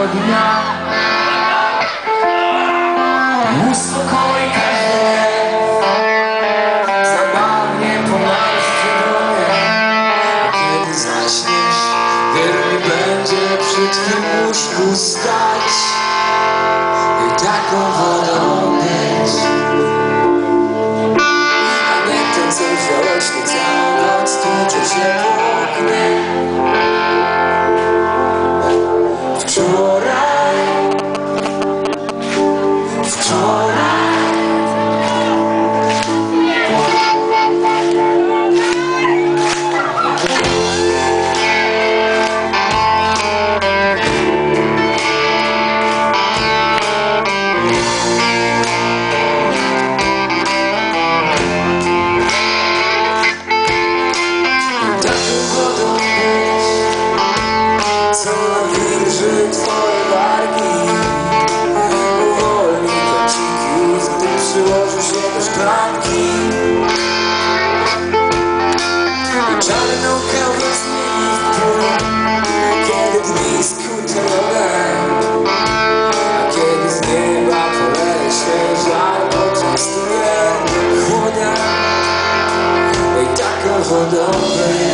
dnia. Uspokoi każdy, zabawnie pomarsz przygonie. Kiedy zaśniesz, wiernie będzie przy twym łóżku stać i taką wodą być. A nie ten, co wziąłeś nie całą noc, tłucze się po oknie. Co nawilży twoje wargi, uwolni kociki, gdy przyłożysz się do szklanki. I czarną kawę zmieni w pół, kiedy dni skrócą lodem. A kiedy z nieba poleje się żar, bo często nie chłodem. I taką wodą